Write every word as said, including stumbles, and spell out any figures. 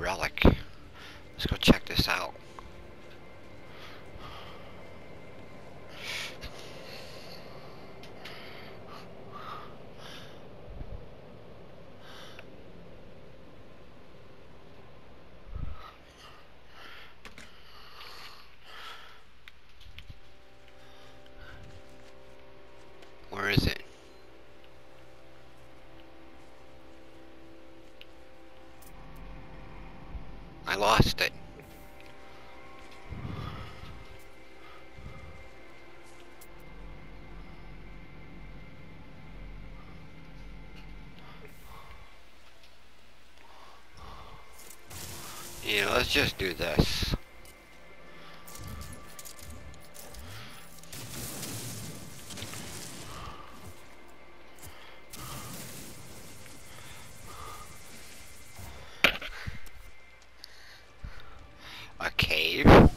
relic. Let's go check this out. Where is it? I lost it. Yeah, let's just do this. A cave?